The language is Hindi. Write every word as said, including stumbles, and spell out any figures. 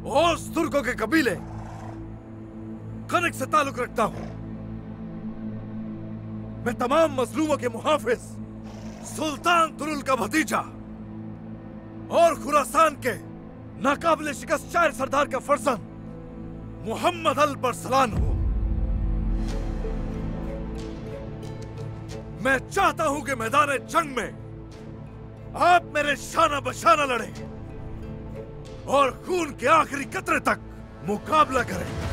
ओस तुर्कों के कबीले कनक से ताल्लुक रखता हूं। मैं तमाम मजलूमों के मुहाफिज सुल्तान तुरुल का भतीजा और खुरासान के नाकाबिले शिकस्त शायर सरदार का फर्जंद मोहम्मद अल बरसलान हूं। मैं चाहता हूं कि मैदान जंग में आप मेरे शाना बशाना लड़े और खून के आखिरी कतरे तक मुकाबला करें।